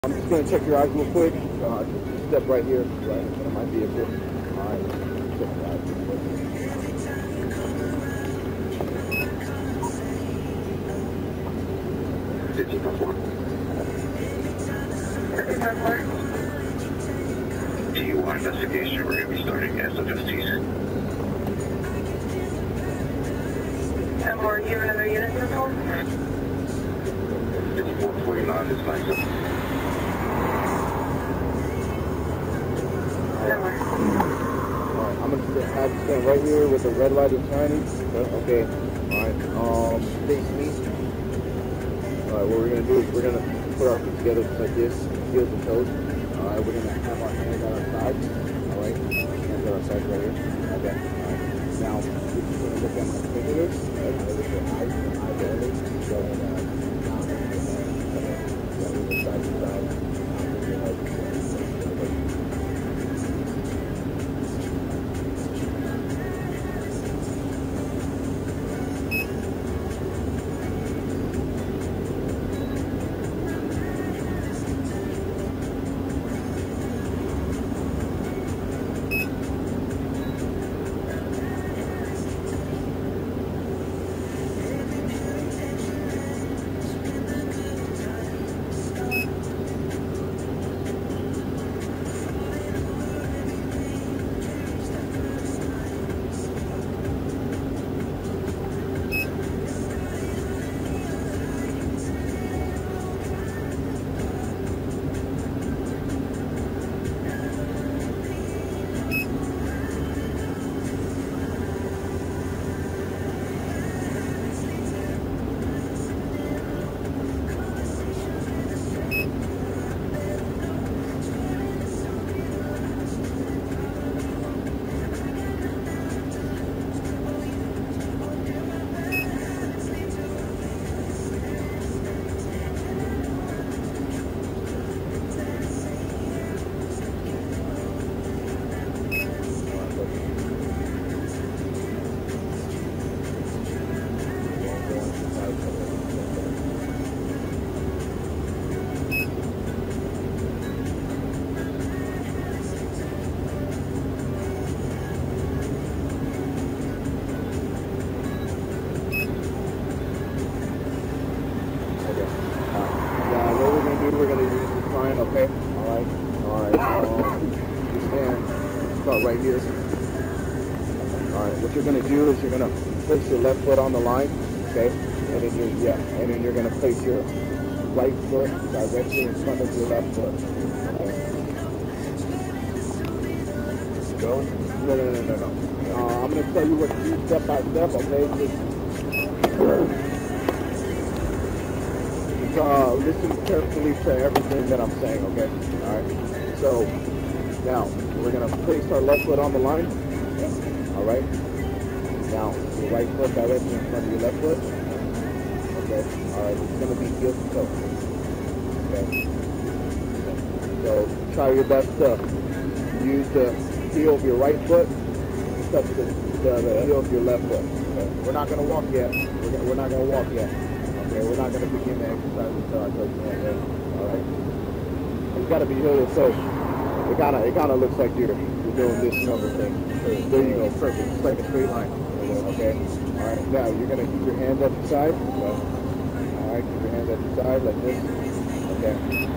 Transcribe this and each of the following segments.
I'm just going to check your eyes real quick. Just step right here, right in front of my vehicle. All right, check your eyes real quick. 15.4. DUI investigation. We're going to be starting SFSTs. And more, you have another unit to call? 5449 is fine. Alright, I'm going to stand right here with the red light is shining. Okay. Alright, face me. Alright, what we're going to do is we're going to put our feet together just like this, heels and toes. Alright, we're going to have our hands at our sides. Alright, hands at our sides right here. Okay, alright. Now, we're just going to look at my fingers. Right, look at your eyes and eyes only. So, down and side to side. We're going to use the sign, okay? Alright. And start right here. Alright, what you're going to do is you're going to place your left foot on the line, okay? And then you're going to place your right foot directly in front of your left foot. Okay. Go? No. I'm going to tell you what to do step by step, okay? Listen carefully to everything that I'm saying, okay? Alright. So, now, we're going to place our left foot on the line. Alright. Now, your right foot directly in front of your left foot. Okay. Alright. It's going to be heel to toe. Okay. So, try your best to use the heel of your right foot to touch the heel of your left foot. Okay. We're not going to walk yet. We're not going to walk yet. Okay, we're not going to begin the exercise until I touch your hand. Alright? It's got to be heel to toe. It kind of looks like you're doing this number thing. There you go, perfect. It's like a straight line. Okay? Alright, now you're going to keep your hands at your side. Alright, keep your hands at your side like this. Okay.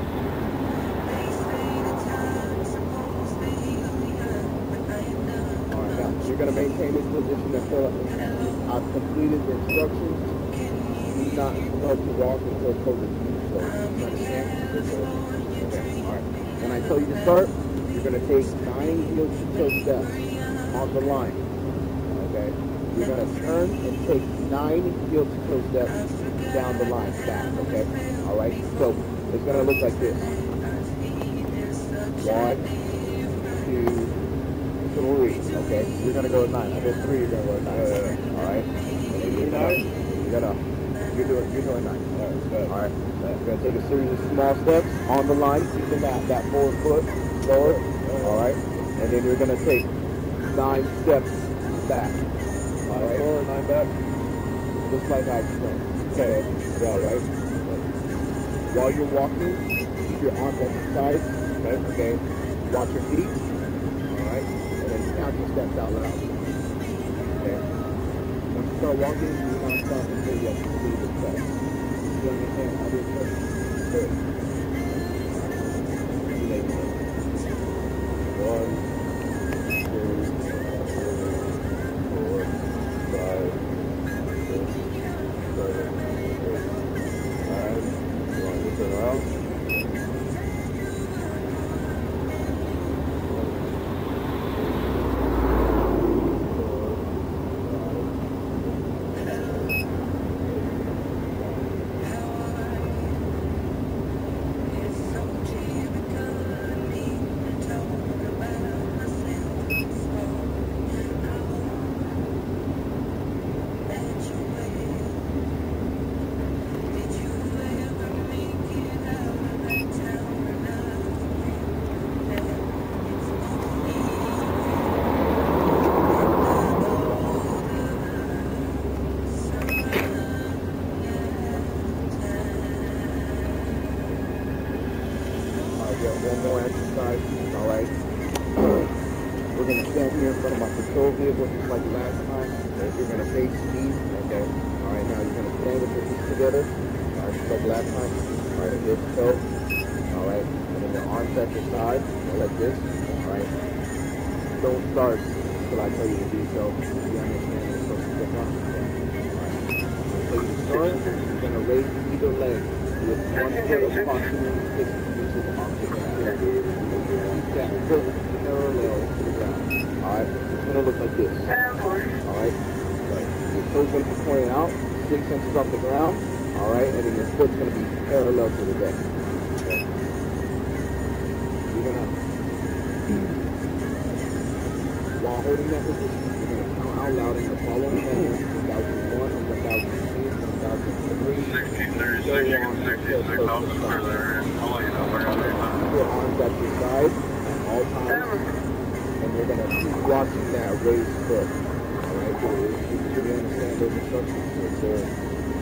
Alright, now you're going to maintain this position until I've completed the instructions. Do not start to walk until COVID. So, understand? Okay, alright. When I tell you to start, you're going to take 9 heel-to-toe steps on the line. Okay? You're going to turn and take 9 heel-to-toe steps down the line, back. Okay? Alright? So, it's going to look like this. 1, 2, 3. Okay? You're going to go with 9. I did 3, you're going to go with 9. Alright? You're doing 9. Alright. You're going to take a series of small steps on the line, keeping that forward foot forward. Alright. And then you're going to take 9 steps back. Alright. Forward, 9 back. Just like I explained. Okay. Yeah, right. While you're walking, keep your arms at your sides. Okay. Watch your feet. All right. And then count your steps out loud. Okay. Once you start walking, do not stop until you have completed the step. You understand how this works? Good. One, two, 4, 5, 6, 7, 8, 9. You want to turn around? One more exercise, all right? We're going to stand here in front of my patrol vehicle just like last time. You're going to face me, okay? All right, now you're going to stand with your feet together, all right, just like last time. All right, here we go. All right, and then your arms at your side, like this, all right? Don't start until I tell you to do so. You understand you're supposed to get on? All right. So you start, you're going to raise either leg with one foot approximately 6 inches off the ground. Keep that foot parallel to the ground. Alright, it's going to look like this. Alright, your toes going to be pointing out, 6 inches off the ground. Alright, and then your foot's going to be parallel to the deck. Okay. You're going to, while holding that position, you're going to count out loud in the following manner: 1001, 1002, 1003. 1636, I'll let you know where I'm at. Your arms at your side at all times, and you're going to keep watching that raised foot. Alright, so you understand those instructions? Yes, sir.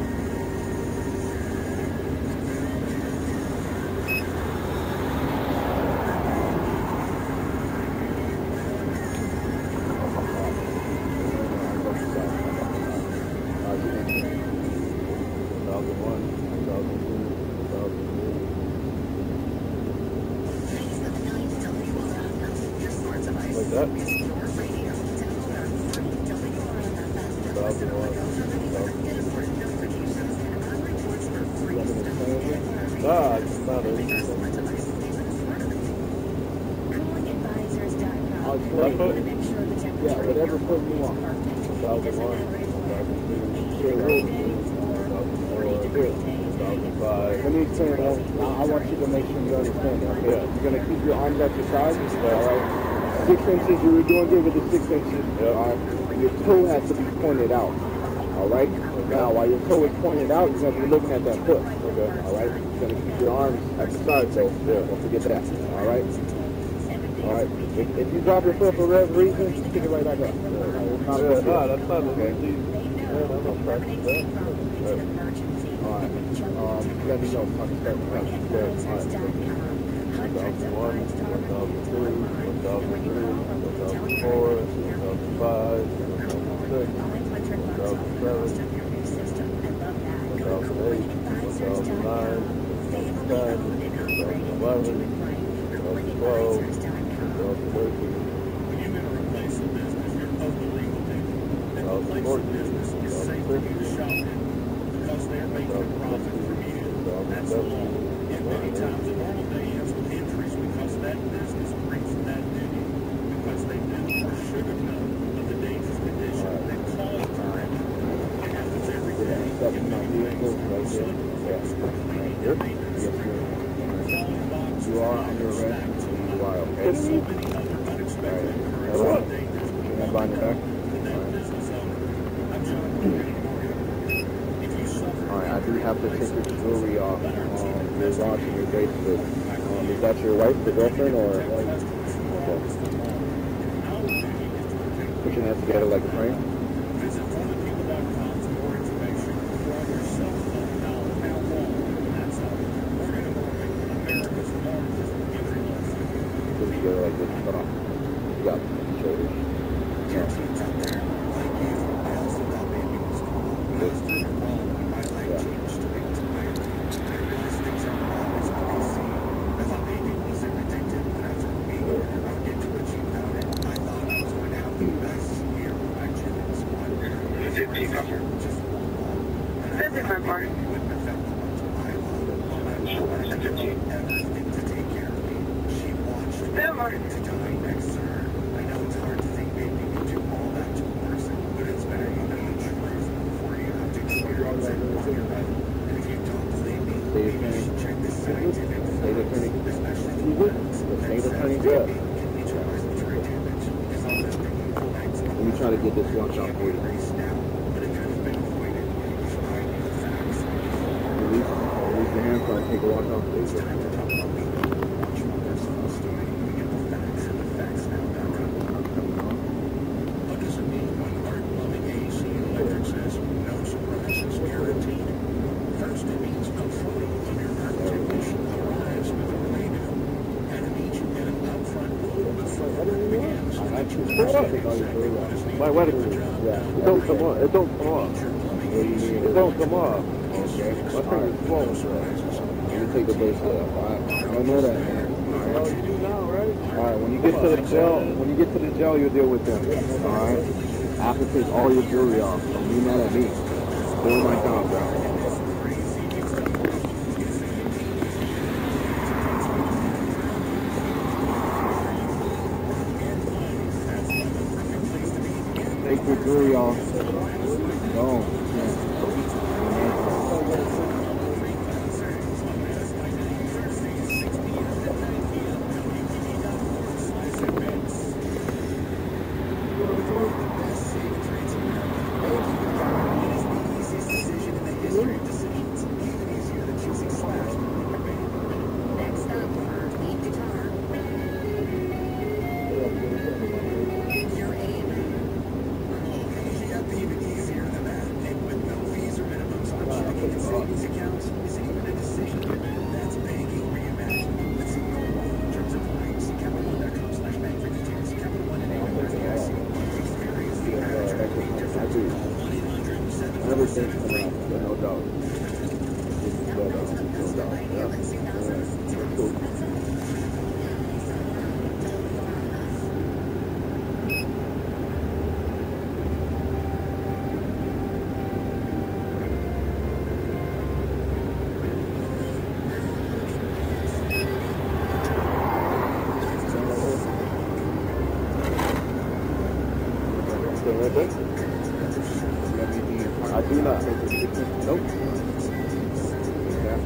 Like that? 2001. Ah, it's not it. I'll explain. Yeah, whatever foot you want. 2001, 2005. Let me explain it. I want you to make sure you understand it. Okay? You're going to keep your arms at your sides. Alright? 6 inches, you were doing good with the 6 inches. Alright? Your toe has to be pointed out. Alright? Now, while your toe is pointed out, you're going to be looking at that foot. Okay? Alright? You're going to keep your arms at the side, so don't forget that. Alright? Alright? If you drop your foot for whatever reason, just pick it right back up. That's not okay. Yeah, that's not practice that. Alright. Let me know if I can start the practice. Alright. 2001, 2002, 2003, 2004, 2005, 2006, 2007, 2008, 2009, 2010, 2011, 2012, 2013, 2014, 2015, 2017, many times a normal day ends with injuries because that business brings that duty, because they knew or should have known of the dangerous condition that caused the injury. It happens every day. You are under arrest for DUI, okay? So many other unexpected occurrences of dangerous Stand by in the back. that business owner. I'm John. If you suffer, Alright, I do have to take your jewelry off. Your watch and your bracelet. Is that your wife, the girlfriend, or? Okay. Put your hands together like a frame. visit oneofthepeople.com for more information. Grab your cell phone now. How long? That's all. We're going to America's together like this. Hold on. You got shoulders. Dear teens out there, like you, I also thought baby was cool. But I was proven wrong when my life changed to make time. I realized things aren't always what they seem. I thought baby wasn't addicted, but after meeting her, I'll get to what you found it. I thought I was going to have the best year of my children's one. Just one ball. And I That's my part. wouldn't have felt the ones I love. She wasn't ever think to take care of me. She watched me to die next to her. I know it's hard to think baby could do all that to a person, but it's better you know the truth before you have to experience it on your own. And if you don't believe me, maybe you should check this scientific study, especially the ones that says baby can neutralize the brain damage. Because all this bringing the legs Let me try to get this watch off for you. race now, but it could have been avoided when you tried the facts. Release your hand so I take a watch off, please. It's time to talk about me. Watch my personal story. We get the facts and the facts now back up. What does it mean when heart-loving AC and electric says no surprises guaranteed? First, it means no photo of your heart technician arrives with a radio. And it means you get an upfront quote before work begins. Wait, wait a minute. Yeah. It don't come on. It don't come off. It don't come off. Okay. My finger's swollen. Let me take the bracelet off. Alright. I don't know that, man. Alright. You do now, right? Alright. When you get to the jail, you'll deal with them. Alright. I have to take all your jewelry off. Don't be mad at me. Doing my job, bro. Take your jewelry off. Don't. Everything's coming up, no doubt. No doubt. Yeah. Cool. Right there? I do not. Nope. Yeah.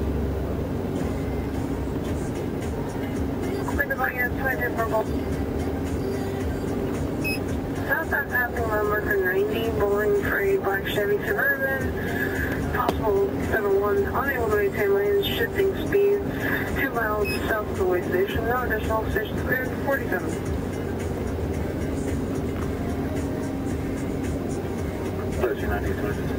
Southbound passing on marker 90, bowling for a black Chevy Suburban. Possible 71, unable to maintain lanes, shifting speeds, 2 miles south of the way station. No additional stations cleared, 47. 1390.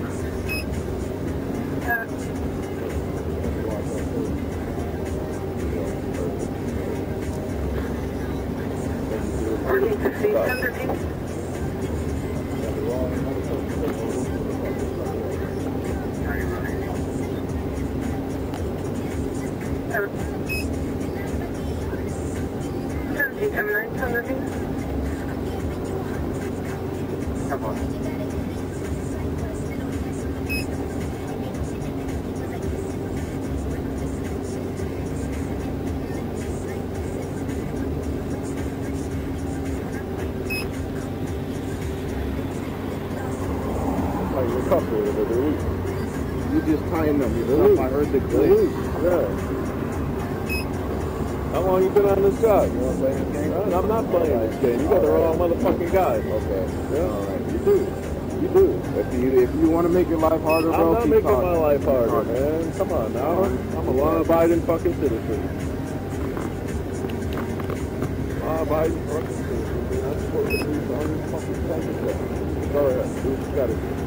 You just tying them. I heard the click. Yeah. How long you been on this job? You want to play this game? I'm not playing this game. You got the wrong motherfucking guy. Okay. Yeah. All right. You do. You do. If you want to make your life harder, bro, I'm not making my life harder, man. Come on now. I'm a law-abiding fucking citizen. Law-abiding fucking citizen. That's what the police are fucking talking about. Go ahead. Do what you gotta do.